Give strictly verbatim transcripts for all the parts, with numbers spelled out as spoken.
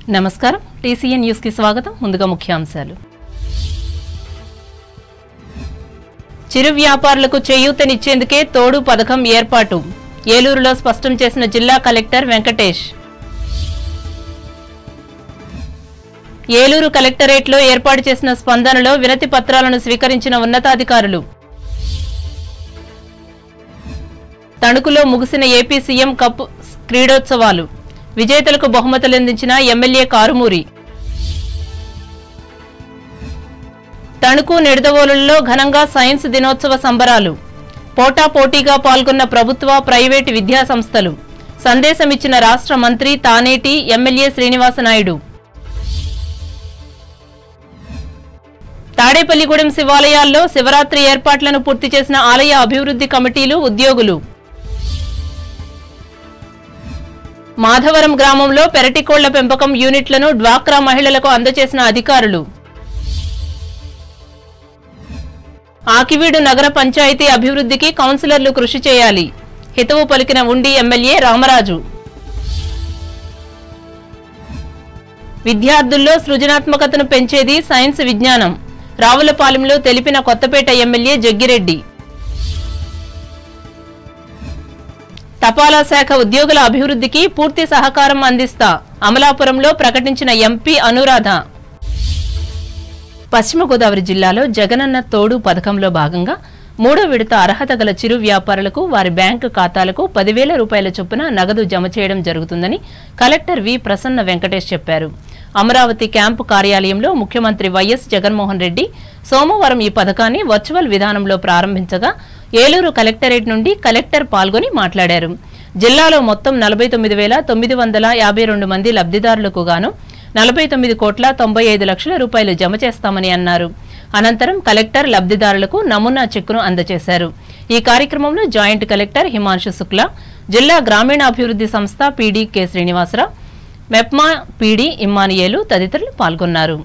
నమస్కారం TCN news కి స్వాగతం ముందుగా ముఖ్యాంశాలు చిరు వ్యాపారులకు చేయూతనిచ్చేందుకే తోడు పథకం ఏర్పాటు ఏలూరులో స్పష్టం చేసిన జిల్లా కలెక్టర్ వెంకటేష్ ఏలూరు కలెక్టరేట్లో ఏర్పాటు చేసిన స్పందనలో వినతి పత్రాలను స్వీకరించిన ఉన్నతాధికారులు తణుకులో ముగిసిన ఏపీ సీఎం కప్ క్రీడోత్సవాలు విజేతలకు బహుమతులందించిన ఎమ్మెల్యే కారుమూరి తణుకు నిడదవోలులో ఘనంగా సైన్స్ దినోత్సవ సంబరాలు పోటాపోటీగా పాల్గొన్న ప్రభుత్వ ప్రైవేటు విద్యా సంస్థలు సందేశమిచ్చిన రాష్ట్ర మంత్రి తానేటి ఎమ్మెల్యే శ్రీనివాసనాయుడు తాడేపల్లిగూడెం శివాలయాల్లో శివరాత్రి ఏర్పాట్లను పూర్తి చేసిన ఆలయ అభివృద్ధి కమిటీలు ఉద్యోగులు మాధవరం గ్రామంలో పెరటికోళ్ల పెంపకం యూనిట్లను డ్వాక్రా మహిళలకు అందజేసిన అధికారులు ఆకివీడు నగర పంచాయతీ అభివృద్ధికి కౌన్సిలర్లు కృషి చేయాలి హితవు పలికిన ఉండి ఎమ్మెల్యే రామరాజు విద్యార్థుల్లో సృజనాత్మకతను పెంచేది సైన్స్ విజ్ఞానం రావులపాలెంలో తెలిపిన కొత్తపేట ఎమ్మెల్యే జగ్గిరెడ్డి తపాలా శాఖ ఉద్యోగుల అభివృద్ధికి పూర్తి సహకారం అందిస్తా అమలాపురంలో ప్రకటించిన ఎంపీ అనురాధ పశ్చిమ గోదావరి జిల్లాలో జగనన్న తోడు పథకంలో భాగంగా మూడో విడత అర్హత గల చిరు వ్యాపారులకు వారి బ్యాంకు ఖాతాలకు పదివేల రూపాయల చొప్పున నగదు జమ చేయడం జరుగుతుందని కలెక్టర్ వి ప్రసన్న వెంకటేష్ చెప్పారు. అమరావతి క్యాంపు కార్యాలయంలో ముఖ్యమంత్రి వైఎస్ జగన్మోహన్ రెడ్డి సోమవారం ఈ పథకాన్ని వర్చువల్ విధానంలో ప్రారంభించగా ఏలూరు కలెక్టరేట్ నుండి కలెక్టర్ పాల్గొని మాట్లాడారు. జిల్లాలో మొత్తం నలభై తొమ్మిది వేల తొమ్మిది వందల యాభై రెండు మంది లబ్ధిదారులకు గాను నలభై తొమ్మిది కోట్ల తొంభై ఐదు లక్షల రూపాయలు జమ చేస్తామని అన్నారు. అనంతరం కలెక్టర్ లబ్ధిదారులకు నమూనా చెక్కును అందజేశారు. ఈ కార్యక్రమంలో జాయింట్ కలెక్టర్ హిమాంశు శుక్లా, జిల్లా గ్రామీణాభివృద్ధి సంస్థ PD K Srinivasarao, MEPMA PD Emmanuel తదితరులు పాల్గొన్నారు.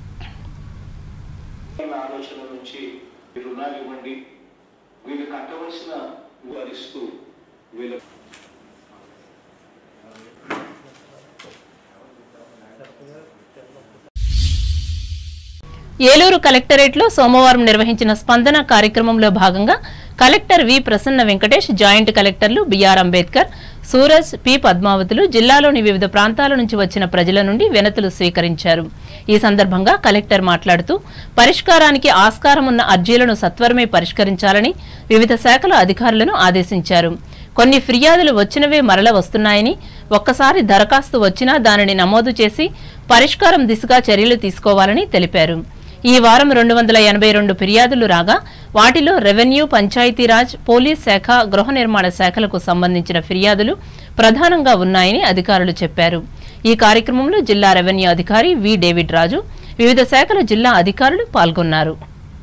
ఏలూరు కలెక్టరేట్లో సోమవారం నిర్వహించిన స్పందన కార్యక్రమంలో భాగంగా collector V Prasanna Venkatesh, joint కలెక్టర్లు బిఆర్ అంబేద్కర్, సూరజ్, పి పద్మావతులు జిల్లాలోని వివిధ ప్రాంతాల నుంచి వచ్చిన ప్రజల నుండి వినతులు స్వీకరించారు. ఈ సందర్భంగా కలెక్టర్ మాట్లాడుతూ పరిష్కారానికి ఆస్కారం ఉన్న అర్జీలను సత్వరమే పరిష్కరించాలని వివిధ శాఖల అధికారులను ఆదేశించారు. కొన్ని ఫిర్యాదులు వచ్చినవే మరల వస్తున్నాయని, ఒక్కసారి దరఖాస్తు వచ్చినా దానిని నమోదు చేసి పరిష్కారం దిశగా చర్యలు తీసుకోవాలని తెలిపారు. ఈ వారం రెండు వందల ఎనభై రెండు ఫిర్యాదులు రాగా వాటిలో రెవెన్యూ, పంచాయతీరాజ్, పోలీస్ శాఖ, గృహ నిర్మాణ శాఖలకు సంబంధించిన ఫిర్యాదులు ప్రధానంగా ఉన్నాయని అధికారులు చెప్పారు. ఈ కార్యక్రమంలో జిల్లా రెవెన్యూ అధికారి వి డేవిడ్ రాజు, వివిధ శాఖల జిల్లా అధికారులు పాల్గొన్నారు.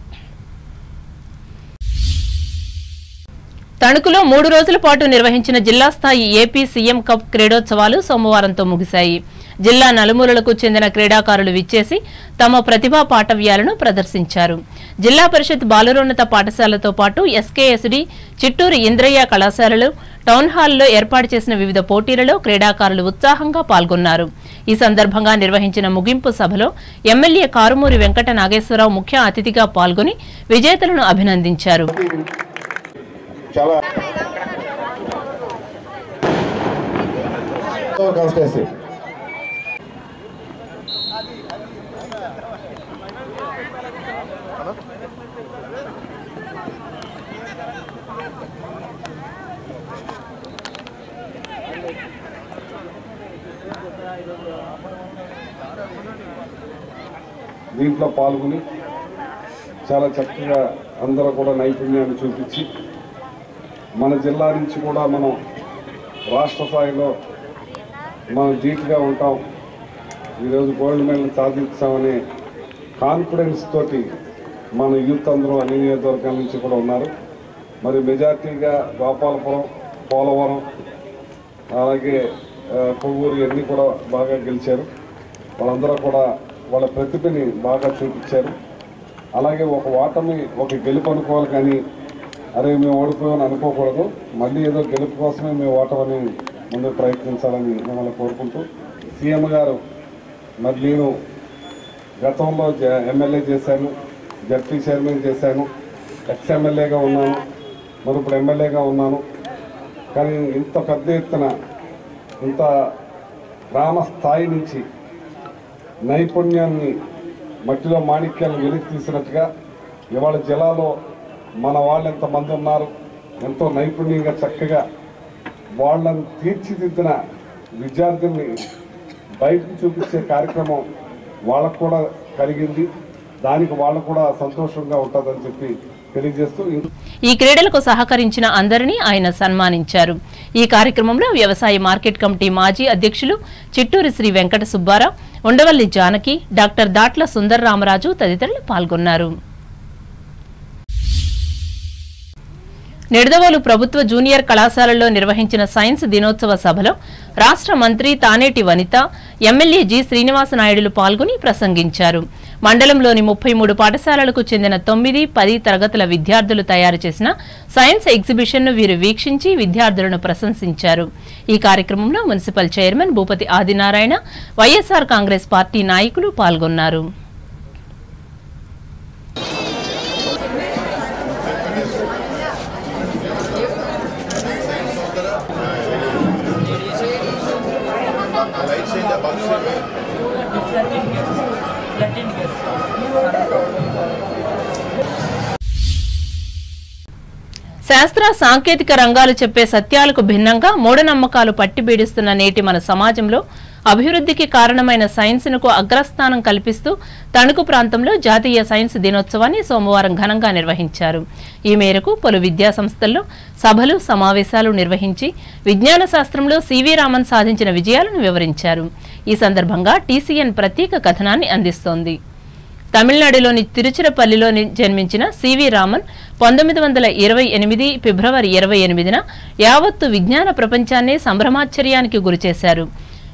తణుకులో మూడు రోజుల పాటు నిర్వహించిన జిల్లా స్థాయి ఏపీ సీఎం కప్ క్రీడోత్సవాలు సోమవారంతో ముగిశాయి. జిల్లా నలుమూలలకు చెందిన క్రీడాకారులు విచ్చేసి తమ ప్రతిభా పాటవ్యాలను ప్రదర్శించారు. జిల్లా పరిషత్ బాలురోన్నత పాఠశాలతో పాటు ఎస్కేఎస్డి, చిట్టూరు ఇంద్రయ్య కళాశాలలు, టౌన్ హాల్లో ఏర్పాటు చేసిన వివిధ పోటీలలో క్రీడాకారులు ఉత్సాహంగా పాల్గొన్నారు. ఈ సందర్భంగా నిర్వహించిన ముగింపు సభలో ఎమ్మెల్యే కారుమూరి వెంకట నాగేశ్వరరావు ముఖ్య అతిథిగా పాల్గొని విజేతలను అభినందించారు. దీంట్లో పాల్గొని చాలా చక్కగా అందరూ కూడా నైపుణ్యాన్ని చూపించి మన జిల్లా నుంచి కూడా మనం రాష్ట్ర స్థాయిలో మనం ధీటుగా ఉంటాం, ఈరోజు గోల్డ్ మెడల్ సాధించామనే కాన్ఫిడెన్స్ తోటి మన యూత్ అందరూ అన్ని నియోజకవర్గాల నుంచి కూడా ఉన్నారు. మరి మెజార్టీగా గోపాలపురం, పోలవరం, అలాగే కొవ్వూరు అన్నీ కూడా బాగా గెలిచారు. వాళ్ళందరూ కూడా వాళ్ళ ప్రతిభని బాగా చూపించారు. అలాగే ఒక ఓటమి ఒక గెలుపు అనుకోవాలి, కానీ అరే మేము ఓడిపోయామని అనుకోకూడదు, మళ్ళీ ఏదో గెలుపు కోసమే మేము ఓటమని ముందు ప్రయత్నించాలని మిమ్మల్ని కోరుకుంటూ, సీఎం గారు మరి నేను గతంలో ఎమ్మెల్యే చేశాను, జడ్పీ చైర్మన్ చేశాను, ఎక్స్ ఎమ్మెల్యేగా ఉన్నాను, మరి ఇప్పుడు ఎమ్మెల్యేగా ఉన్నాను. కానీ ఇంత పెద్ద ఎత్తున ఇంత గ్రామ స్థాయి నుంచి నైపుణ్యాన్ని మట్టిలో మాణిక్యాలను వెలికి తీసినట్టుగా ఇవాళ జిల్లాలో మన వాళ్ళు ఎంతమంది ఉన్నారు, ఎంతో నైపుణ్యంగా చక్కగా వాళ్ళని తీర్చిదిద్దిన విద్యార్థుల్ని బయటకు చూపించే కార్యక్రమం వాళ్ళకు కూడా కలిగింది. దానికి వాళ్ళు కూడా సంతోషంగా ఉంటుందని చెప్పి తెలియజేస్తూ ఈ క్రీడలకు సహకరించిన అందరినీ ఆయన సన్మానించారు. ఈ కార్యక్రమంలో వ్యవసాయ మార్కెట్ కమిటీ మాజీ అధ్యక్షులు చిట్టూరి శ్రీ వెంకట సుబ్బారావు, ఉండవల్లి జానకి, డాక్టర్ దాట్ల సుందర్ రామరాజు తదితరులు పాల్గొన్నారు. నిడదవోలు ప్రభుత్వ జూనియర్ కళాశాలలో నిర్వహించిన సైన్స్ దినోత్సవ సభలో రాష్ట్ర మంత్రి తానేటి వనిత, ఎమ్మెల్యే జి శ్రీనివాసనాయుడులు పాల్గొని ప్రసంగించారు. మండలంలోని ముప్పై మూడు పాఠశాలలకు చెందిన తొమ్మిది పది తరగతుల విద్యార్థులు తయారు చేసిన సైన్స్ ఎగ్జిబిషన్ను వీరు వీక్షించి విద్యార్థులను ప్రశంసించారు. ఈ కార్యక్రమంలో municipal chairman Bhupathi Adinarayana, YSR Congress party నాయకులు పాల్గొన్నారు. శాస్త్ర సాంకేతిక రంగాలు చెప్పే సత్యాలకు భిన్నంగా మూఢనమ్మకాలు పట్టిబీడిస్తున్న నేటి మన సమాజంలో అభివృద్ధికి కారణమైన సైన్స్కు అగ్రస్థానం కల్పిస్తూ తణుకు ప్రాంతంలో జాతీయ సైన్స్ దినోత్సవాన్ని సోమవారం ఘనంగా నిర్వహించారు. ఈ మేరకు పలు విద్యాసంస్థల్లో సభలు, సమావేశాలు నిర్వహించి విజ్ఞాన శాస్త్రంలో సివి రామన్ సాధించిన విజయాలను వివరించారు. ఈ సందర్భంగా టీసీఎన్ ప్రత్యేక కథనాన్ని అందిస్తోంది. తమిళనాడులోని తిరుచిరపల్లిలో జన్మించిన సివి రామన్ పంతొమ్మిది వందల ఇరవై ఎనిమిది ఫిబ్రవరి ఇరవై ఎనిమిదిన యావత్తు విజ్ఞాన ప్రపంచాన్నే సంభ్రమాశ్చర్యానికి గురిచేశారు.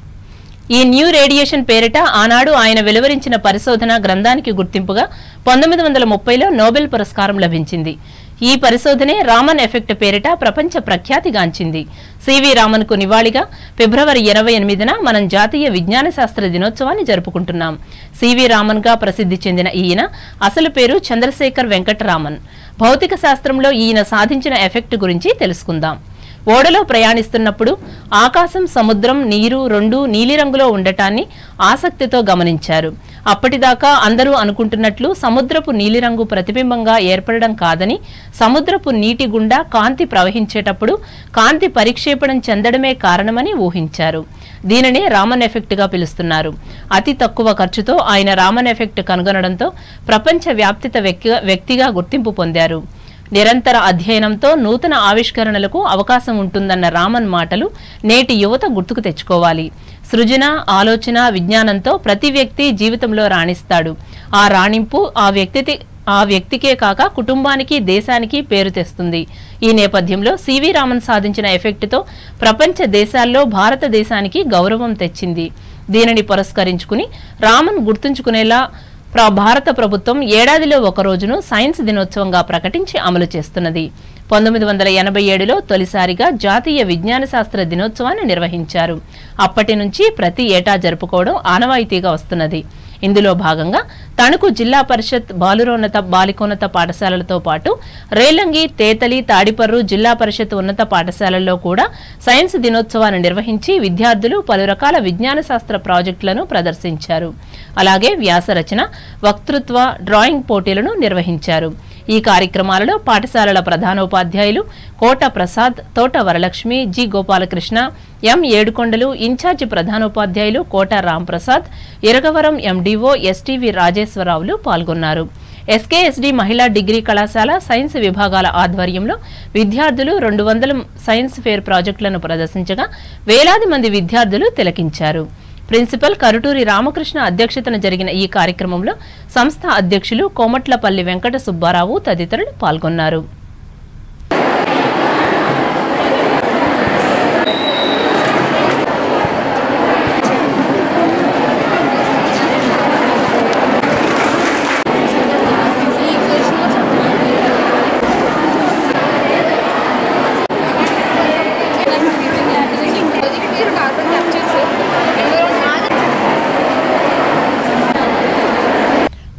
ఈ న్యూ రేడియేషన్ పేరిట ఆనాడు ఆయన వెలువరించిన పరిశోధన గ్రంథానికి గుర్తింపుగా పంతొమ్మిది వందల ముప్పైలో నోబెల్ పురస్కారం లభించింది. ఈ పరిశోధనే రామన్ ఎఫెక్ట్ పేరిట ప్రపంచ ప్రఖ్యాతిగాంచింది. సివి రామన్ కు నివాళిగా ఫిబ్రవరి ఇరవై ఎనిమిదిన మనం జాతీయ విజ్ఞాన శాస్త్ర దినోత్సవాన్ని జరుపుకుంటున్నాం. సివి రామన్ గా ప్రసిద్ధి చెందిన ఈయన అసలు పేరు చంద్రశేఖర్ వెంకటరామన్. భౌతిక శాస్త్రంలో ఈయన సాధించిన ఎఫెక్ట్ గురించి తెలుసుకుందాం. ఓడలో ప్రయాణిస్తున్నప్పుడు ఆకాశం, సముద్రం, నీరు రెండూ నీలిరంగులో ఉండటాన్ని ఆసక్తితో గమనించారు. అప్పటిదాకా అందరూ అనుకుంటున్నట్లు సముద్రపు నీలిరంగు ప్రతిబింబంగా ఏర్పడడం కాదని, సముద్రపు నీటి గుండా కాంతి ప్రవహించేటప్పుడు కాంతి పరిక్షేపణం చెందడమే కారణమని ఊహించారు. దీనినే రామన్ ఎఫెక్ట్ గా పిలుస్తున్నారు. అతి తక్కువ ఖర్చుతో ఆయన రామన్ ఎఫెక్ట్ కనుగొనడంతో ప్రపంచ వ్యాప్తిత వ్యక్తిగా గుర్తింపు పొందారు. నిరంతర అధ్యయనంతో నూతన ఆవిష్కరణలకు అవకాశం ఉంటుందన్న రామన్ మాటలు నేటి యువత గుర్తుకు తెచ్చుకోవాలి. సృజన, ఆలోచన, విజ్ఞానంతో ప్రతి వ్యక్తి జీవితంలో రాణిస్తాడు. ఆ రాణింపు ఆ వ్యక్తి ఆ వ్యక్తికే కాక కుటుంబానికి, దేశానికి పేరు తెస్తుంది. ఈ నేపథ్యంలో సివి రామన్ సాధించిన ఎఫెక్ట్తో ప్రపంచ దేశాల్లో భారతదేశానికి గౌరవం తెచ్చింది. దీనిని పురస్కరించుకుని రామన్ గుర్తుంచుకునేలా భారత ప్రభుత్వం ఏడాదిలో ఒక రోజును సైన్స్ దినోత్సవంగా ప్రకటించి అమలు చేస్తున్నది. పంతొమ్మిది వందల ఎనభై ఏడులో తొలిసారిగా జాతీయ విజ్ఞాన శాస్త్ర దినోత్సవాన్ని నిర్వహించారు. అప్పటి నుంచి ప్రతి ఏటా జరుపుకోవడం ఆనవాయితీగా వస్తున్నది. ఇందులో భాగంగా తణుకు జిల్లా పరిషత్ బాలురోన్నత బాలికోన్నత పాఠశాలలతో పాటు రేలంగి, తేతలి, తాడిపర్రు జిల్లా పరిషత్ ఉన్నత పాఠశాలల్లో కూడా సైన్స్ దినోత్సవాన్ని నిర్వహించి విద్యార్థులు పలు రకాల విజ్ఞాన శాస్త్ర ప్రాజెక్టులను ప్రదర్శించారు. అలాగే వ్యాసరచన, వక్తృత్వ, డ్రాయింగ్ పోటీలను నిర్వహించారు. ఈ కార్యక్రమాలలో పాఠశాలల ప్రధానోపాధ్యాయులు Kota Prasad, Thota Varalakshmi, G Gopalakrishna, M Yedukondalu, incharge ప్రధానోపాధ్యాయులు కోట రాంప్రసాద్, ఇరగవరం ఎండీఓ ఎస్టీవీ రాజేశ్వరరావులు పాల్గొన్నారు. ఎస్కేఎస్డి మహిళా డిగ్రీ కళాశాల సైన్స్ విభాగాల ఆధ్వర్యంలో విద్యార్థులు రెండు వందల సైన్స్ ఫేర్ ప్రాజెక్టులను ప్రదర్శించగా వేలాది మంది విద్యార్థులు తిలకించారు. ప్రిన్సిపల్ కరుటూరి రామకృష్ణ అధ్యక్షతన జరిగిన ఈ కార్యక్రమంలో సంస్థ అధ్యక్షులు కోమట్లపల్లి వెంకట సుబ్బారావు తదితరులు పాల్గొన్నారు.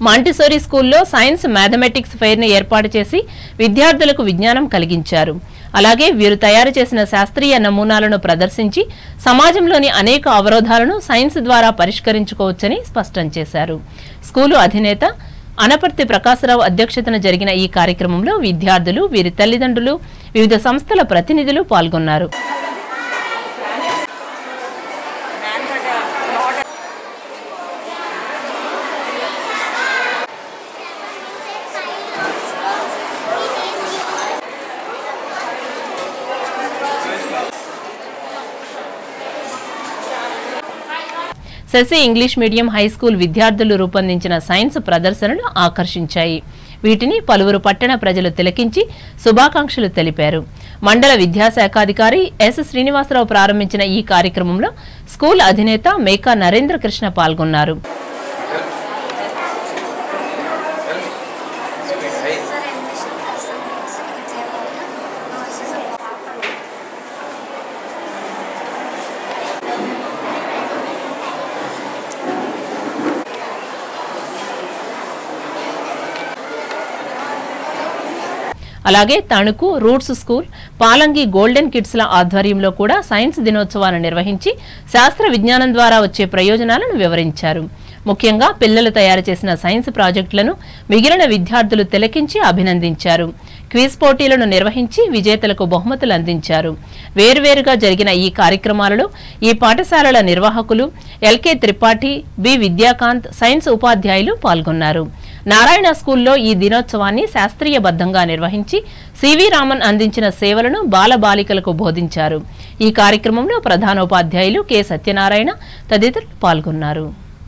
మాంటిసోరీ స్కూల్లో సైన్స్ మ్యాథమెటిక్స్ ఫెయిర్ ను ఏర్పాటు చేసి విద్యార్థులకు విజ్ఞానం కలిగించారు. అలాగే వీరు తయారు చేసిన శాస్త్రీయ నమూనాలను ప్రదర్శించి సమాజంలోని అనేక అవరోధాలను సైన్స్ ద్వారా పరిష్కరించుకోవచ్చని స్పష్టం చేశారు. స్కూలు అధినేత అనపర్తి ప్రకాశరావు అధ్యక్షతన జరిగిన ఈ కార్యక్రమంలో విద్యార్థులు, వీరి తల్లిదండ్రులు, వివిధ సంస్థల ప్రతినిధులు పాల్గొన్నారు. శశి ఇంగ్లీష్ మీడియం హైస్కూల్ విద్యార్థులు రూపొందించిన సైన్స్ ప్రదర్శనలు ఆకర్షించాయి. వీటిని పలువురు పట్టణ ప్రజలు తిలకించి శుభాకాంక్షలు తెలిపారు. మండల విద్యాశాఖాధికారి ఎస్ శ్రీనివాసరావు ప్రారంభించిన ఈ కార్యక్రమంలో స్కూల్ అధినేత మేకా నరేంద్ర కృష్ణ పాల్గొన్నారు. అలాగే Tanuku Roots school, Palangi Golden Kids ల ఆధ్వర్యంలో కూడా సైన్స్ దినోత్సవాన్ని నిర్వహించి శాస్త్ర విజ్ఞానం ద్వారా వచ్చే ప్రయోజనాలను వివరించారు. ముఖ్యంగా పిల్లలు తయారు చేసిన సైన్స్ ప్రాజెక్టులను మిగిలిన విద్యార్థులు తిలకించి అభినందించారు. క్విజ్ పోటీలను నిర్వహించి విజేతలకు బహుమతులు అందించారు. వేర్వేరుగా జరిగిన ఈ కార్యక్రమాలలో ఈ పాఠశాలల నిర్వాహకులు LK Tripathi, B Vidyakant, science ఉపాధ్యాయులు పాల్గొన్నారు. నారాయణ స్కూల్లో ఈ దినోత్సవాన్ని శాస్త్రీయబద్ధంగా నిర్వహించి సివి రామన్ అందించిన సేవలను బాలబాలికలకు బోధించారు. ఈ కార్యక్రమంలో ప్రధానోపాధ్యాయులు కె సత్యనారాయణ తదితరులు పాల్గొన్నారు.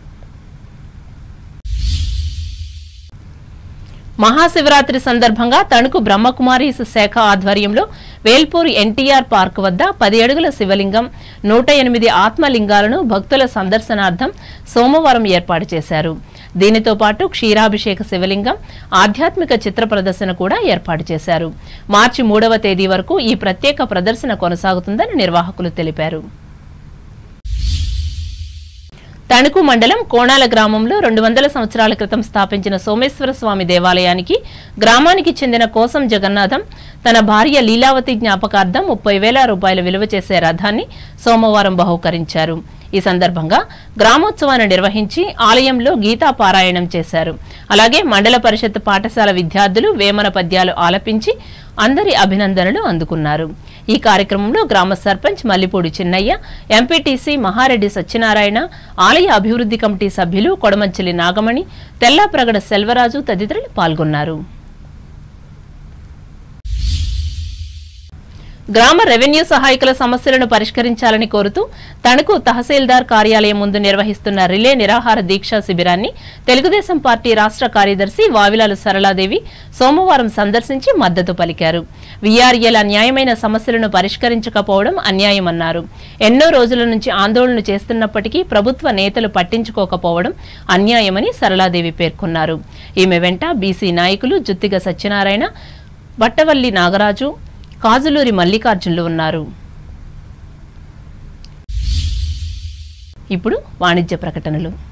మహాశివరాత్రి సందర్భంగా తణుకు బ్రహ్మకుమారీస్ శాఖ ఆధ్వర్యంలో వేల్పూర్ ఎన్టీఆర్ పార్క్ వద్ద పది అడుగుల శివలింగం, నూట ఎనిమిది ఆత్మలింగాలను భక్తుల సందర్శనార్థం సోమవారం ఏర్పాటు చేశారు. దీనితో పాటు క్షీరాభిషేక శివలింగం, ఆధ్యాత్మిక చిత్ర ప్రదర్శన కూడా ఏర్పాటు చేశారు. మార్చి మూడవ తేదీ వరకు ఈ ప్రత్యేక ప్రదర్శన కొనసాగుతుందని నిర్వాహకులు తెలిపారు. తణుకు మండలం కోణాల గ్రామంలో రెండు వందల సంవత్సరాల క్రితం స్థాపించిన సోమేశ్వర స్వామి దేవాలయానికి గ్రామానికి చెందిన కోసం జగన్నాథం తన భార్య లీలావతి జ్ఞాపకార్థం ముప్పై వేల రూపాయల విలువ చేసే రథాన్ని సోమవారం బహూకరించారు. ఈ సందర్భంగా గ్రామోత్సవాన్ని నిర్వహించి ఆలయంలో గీతా పారాయణం చేశారు. అలాగే మండల పరిషత్ పాఠశాల విద్యార్థులు వేమన పద్యాలు ఆలపించి అందరి అభినందనలు అందుకున్నారు. ఈ కార్యక్రమంలో గ్రామ సర్పంచ్ మల్లిపూడి చిన్నయ్య, ఎంపీటీసీ మహారెడ్డి సత్యనారాయణ, ఆలయ అభివృద్ధి కమిటీ సభ్యులు కొడమంచిలి నాగమణి, తెల్లాప్రగడ సెల్వరాజు తదితరులు పాల్గొన్నారు. గ్రామ రెవెన్యూ సహాయకుల సమస్యలను పరిష్కరించాలని కోరుతూ తణుకు తహసీల్దార్ కార్యాలయం ముందు నిర్వహిస్తున్న రిలే నిరాహార దీక్షా శిబిరాన్ని తెలుగుదేశం పార్టీ రాష్ట్ర కార్యదర్శి వావిలాల సరళాదేవి సోమవారం సందర్శించి మద్దతు పలికారు. వీఆర్ఏల న్యాయమైన సమస్యలను పరిష్కరించకపోవడం అన్యాయమన్నారు. ఎన్నో రోజుల నుంచి ఆందోళన చేస్తున్నప్పటికీ ప్రభుత్వ నేతలు పట్టించుకోకపోవడం అన్యాయమని సరళాదేవి పేర్కొన్నారు. ఈమె వెంట బీసీ నాయకులు జుత్తిగ సత్యనారాయణ, బట్టవల్లి నాగరాజు, కాజులూరి మల్లికార్జునులు ఉన్నారు. ఇప్పుడు వాణిజ్య ప్రకటనలు.